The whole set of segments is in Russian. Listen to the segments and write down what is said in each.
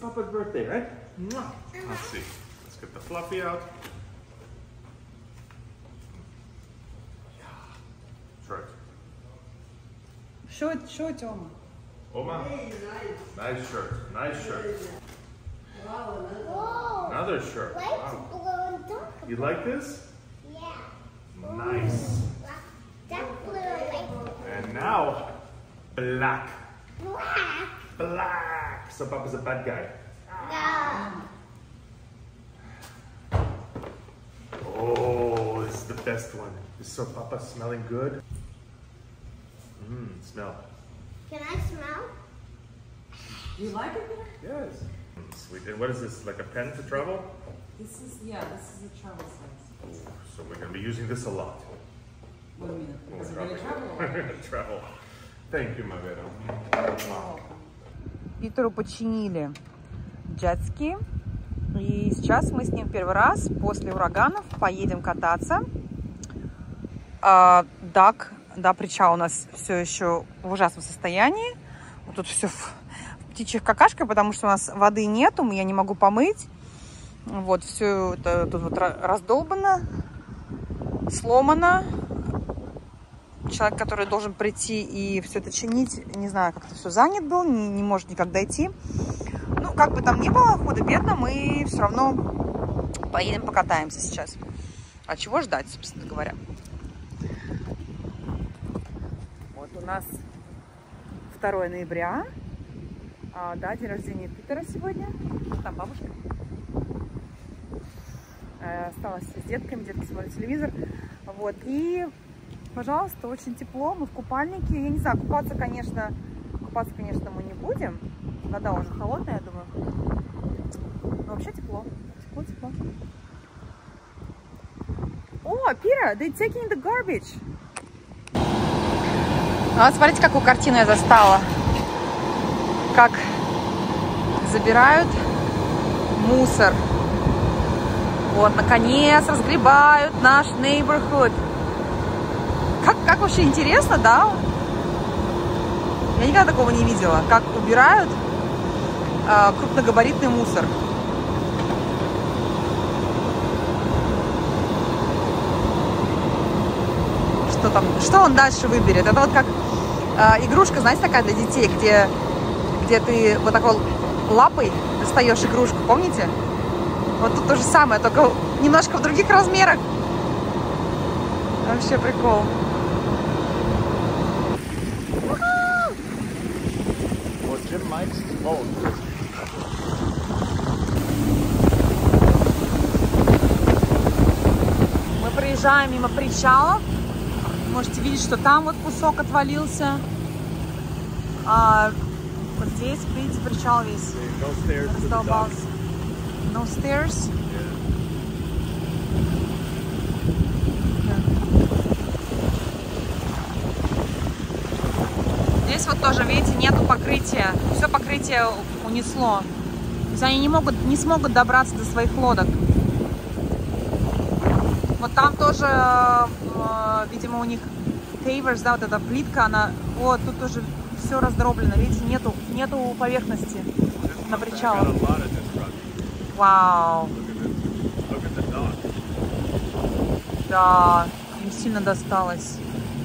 Papa's birthday, right? Let's see. Let's get the fluffy out. Yeah. Shirt. Show it, Oma. Oma? Nice shirt. Nice shirt. Whoa. Another shirt. Wow. You like this? Yeah. Nice. That's blue. And now, black. Black. Black. So Papa's a bad guy. No. Oh, this is the best one. So Papa smelling good. Smell. Can I smell? You like it, Peter? Yes. Sweet. And what is this? Like a pen to travel? This is a travel size. So we're gonna be using this a lot. What do you mean? When Because we're we're traveling. gonna travel. We're gonna travel. Thank you, Mavero. Питеру починили джетски. И сейчас мы с ним первый раз после ураганов поедем кататься. До причала у нас все еще в ужасном состоянии. Вот тут все в птичьих какашках, потому что у нас воды нету, я не могу помыть. Вот все это тут вот раздолбано, сломано. Человек, который должен прийти и все это чинить, не знаю, как-то все занят был, не может никак дойти. Ну, как бы там ни было, худо-бедно, мы все равно поедем покатаемся сейчас. А чего ждать, собственно говоря? Вот у нас 2 ноября. Да, день рождения Питера сегодня. Там бабушка. Осталась с детками, детки смотрят телевизор. Вот, и, пожалуйста, очень тепло, мы в купальнике. Я не знаю, купаться, конечно, мы не будем. Вода уже холодная, я думаю. Но вообще тепло. Тепло. О, Peter, they're taking the garbage. Вот смотрите, какую картину я застала. Как забирают мусор. Вот, наконец, разгребают наш neighborhood. Как вообще интересно, да? Я никогда такого не видела. Как убирают крупногабаритный мусор. Что там? Что он дальше выберет? Это вот как игрушка, знаете, такая для детей, где ты вот такой лапой достаешь игрушку, помните? Вот тут то же самое, только немножко в других размерах. Вообще прикол. Мы проезжаем мимо причала. Можете видеть, что там вот кусок отвалился. Вот здесь, видите, причал весь раздолбался. No stairs? Здесь вот тоже, видите, нету покрытия. Все покрытие унесло. То есть они не смогут добраться до своих лодок. Вот там тоже, видимо, у них pavers, да, вот эта плитка, она, вот тут тоже все раздроблено, видите, нету поверхности на причалах. Вау. Да, им сильно досталось.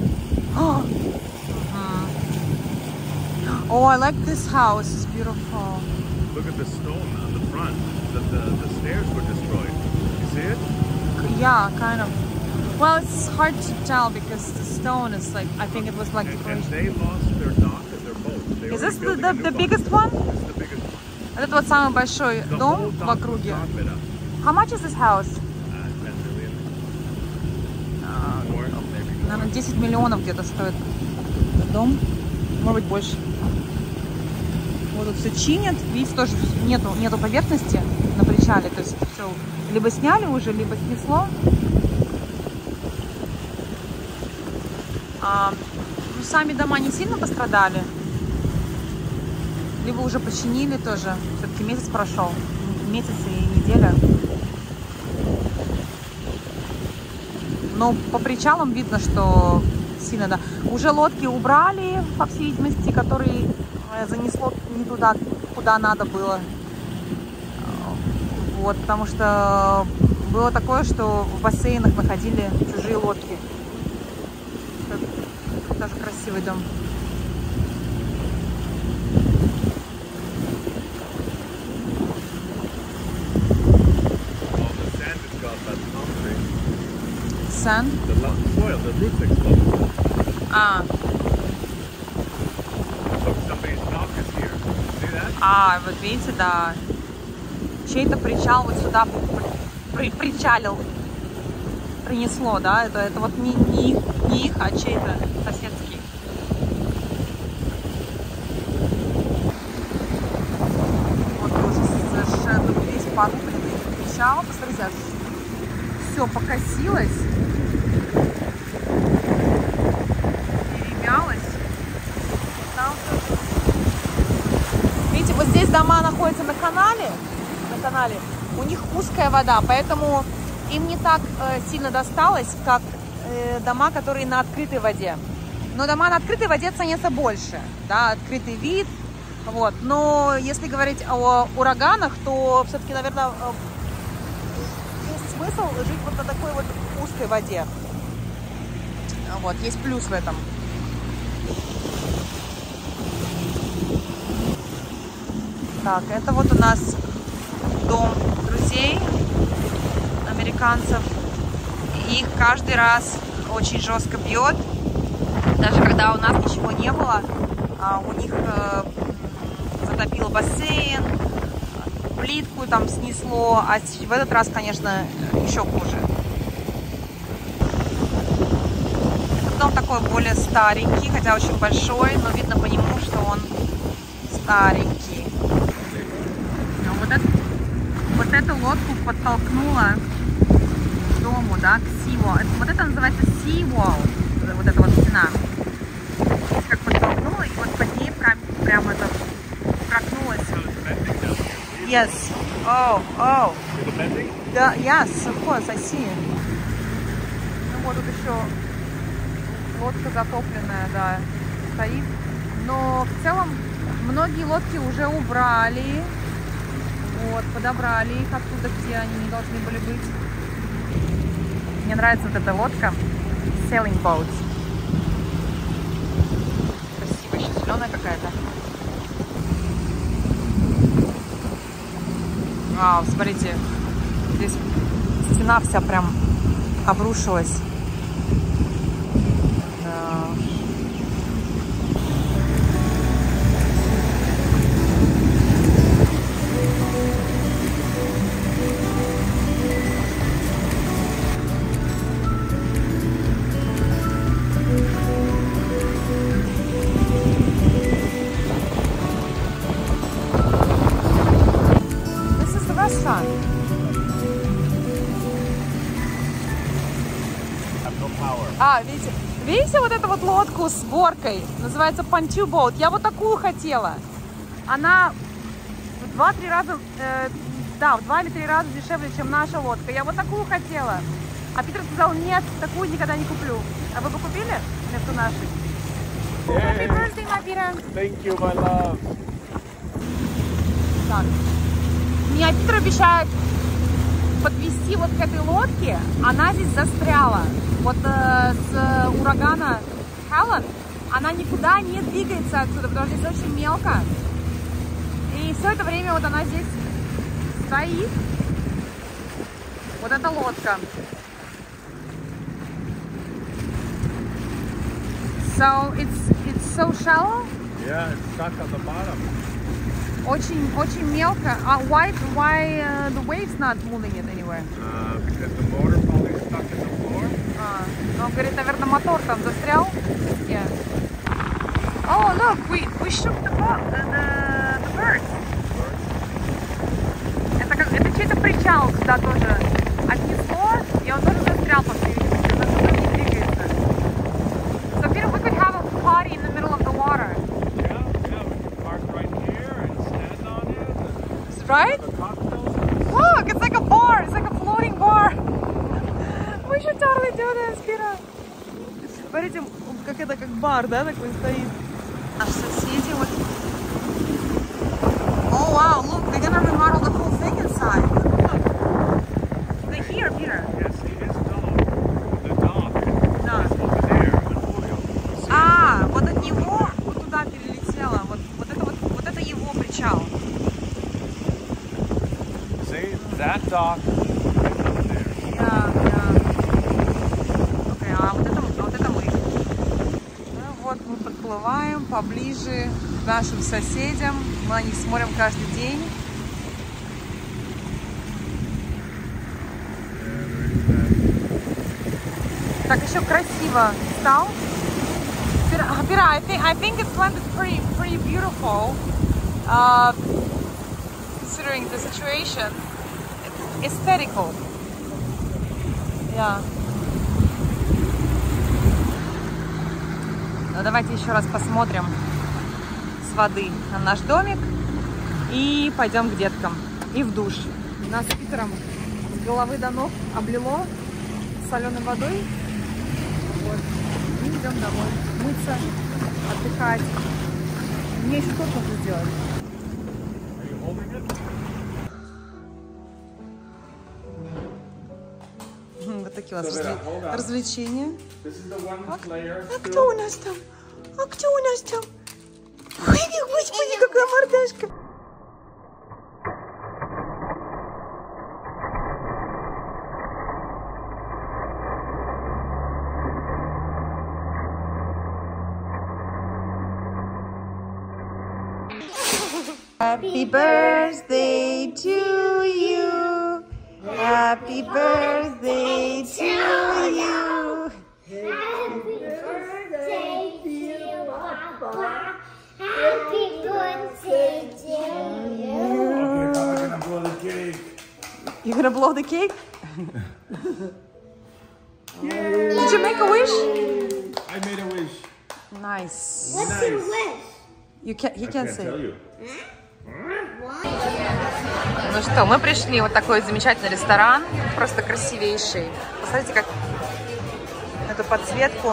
Oh, I like this house. It's beautiful. Look at the stone on the front. The stairs were destroyed. You see it? Yeah, kind of. Well, it's hard to tell because the stone is like, I think it was like And they lost their dock and their boat. They Is were this rebuilding the a new biggest dock. one? This is the biggest one. Это вот самый большой The дом whole в dock округе. was not lit up. How much is this house? 10 million. More, maybe. Наверное, 10 миллионов где-то стоит дом. Может быть, больше. Вот тут все чинят. Видите, тоже нету поверхности на причале. То есть все либо сняли уже, либо снесло. Ну, сами дома не сильно пострадали. Либо уже починили тоже. Все-таки месяц прошел. Месяц и неделя. Но по причалам видно, что сильно, да. Уже лодки убрали, по всей видимости, которые занесло не туда, куда надо было. Вот, потому что было такое, что в бассейнах находили чужие лодки. Это тоже красивый дом. Sand? Soil, the roots exploded. А, So somebody's dock is here. See that? вот видите, да. Чей-то причал вот сюда причалил. Принесло, да? Это вот не их, а чей-то соседский. Вот тоже совершенно весь потопленный причал. Посмотрите, аж все покосилось. Перемялось. Там тоже. Видите, вот здесь дома находятся на канале. У них узкая вода, поэтому им не так сильно досталось, как дома, которые на открытой воде. Но дома на открытой воде ценятся больше, да, открытый вид. Вот. Но если говорить о ураганах, то все-таки, наверное, есть смысл жить вот на такой вот узкой воде. Вот, есть плюс в этом. Так, это вот у нас дом друзей американцев. Их каждый раз очень жестко бьет. Даже когда у нас ничего не было, у них затопило бассейн, плитку там снесло, а в этот раз, конечно, еще хуже. Этот дом такой более старенький, хотя очень большой, но видно по нему, что он старенький. Вот эту лодку подтолкнула к дому, да, к Seawall. Вот это называется Seawall, вот эта вот стена. Как подтолкнула, и вот под ней прям это прокнулось. Yes. Oh. Да, yes, of course, I see. Ну вот тут еще лодка затопленная, да, стоит. Но в целом многие лодки уже убрали. Вот, подобрали их оттуда, где они не должны были быть. Мне нравится вот эта лодка. Sailing boat. Красивая, еще зеленая какая-то. Вау, смотрите. Здесь стена вся прям обрушилась. Да. Видите вот эту вот лодку с горкой? Называется pontoon boat. Я вот такую хотела. Она в 2-3 раза, в 2 или 3 раза дешевле, чем наша лодка. Я вот такую хотела. А Питер сказал, нет, такую никогда не куплю. А вы бы купили вместо нашей? Happy birthday, my Peter. Thank you, my love. Так. Меня Питер обещает подвести вот к этой лодке. Она здесь застряла. Вот с урагана Хелен она никуда не двигается отсюда, потому что здесь очень мелко. И все это время вот она здесь стоит. Вот эта лодка. So it's so shallow. Yeah, it's stuck on the bottom. Очень мелко. Why the waves not moving it anywhere? Because the motor probably stuck in the floor. Он говорит, наверное, мотор там застрял. Yeah. Oh, look, we shook the bird. Это чей-то причал сюда тоже отнесло, и он тоже застрял, по всей видимости, он оттуда не двигается. So, Peter, we could have a party in the middle of the water. Yeah, we can park right here and stand on it. Right? Have a cocktail. Look, it's like a bar. It's like a floating bar. We should totally do this, Peter. Смотрите, как это, как бар, да, такой стоит. Наши соседи вот. Oh wow, look, they're gonna remodel the whole thing inside. That dock. Да, да. Окей, а вот это мы. Ну вот мы подплываем поближе к нашим соседям. Мы на них смотрим каждый день. Так еще красиво стал. Pira, I think it's landed pretty beautiful. Considering the situation, it's aesthetical. Yeah. Ну, давайте еще раз посмотрим с воды на наш домик и пойдем к деткам и в душ. Нас с Питером с головы до ног облило соленой водой. Вот. И идем домой мыться, отдыхать. Мне еще что-то нужно сделать. Вот такие у нас развлечения. А кто у нас там? А кто у нас там? Ой, господи, какая мордашка! Happy birthday to you. Happy birthday to you. Happy birthday, dear Papa. Happy birthday to you. I'm gonna blow the cake. You're gonna blow the cake? Did you make a wish? I made a wish. Nice. What's your wish? He can't say. Tell you. Ну что, мы пришли в вот такой замечательный ресторан, просто красивейший. Посмотрите, как эту подсветку.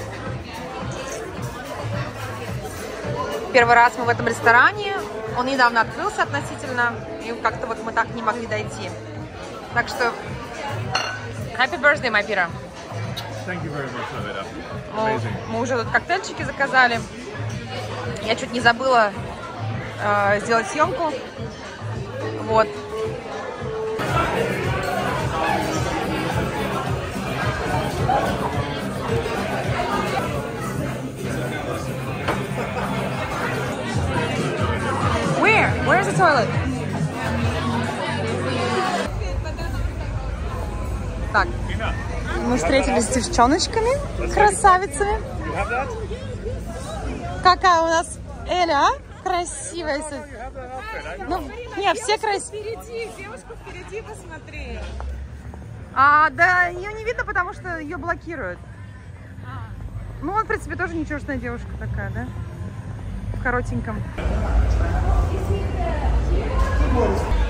Первый раз мы в этом ресторане, он недавно открылся относительно, и как-то вот мы так не могли дойти. Так что, happy birthday, my Pira. Thank you very much, Lavera. Мы уже тут коктейльчики заказали. Я чуть не забыла сделать съемку. Вот. Where's the toilet? Так, мы встретились с девчоночками, красавицами. Какая у нас Эля, красивая. Ну, не, все красивые. Впереди, девушку впереди посмотри. Да, ее не видно, потому что ее блокируют. Ну, он, в принципе, тоже ничегошная девушка такая, да? В коротеньком.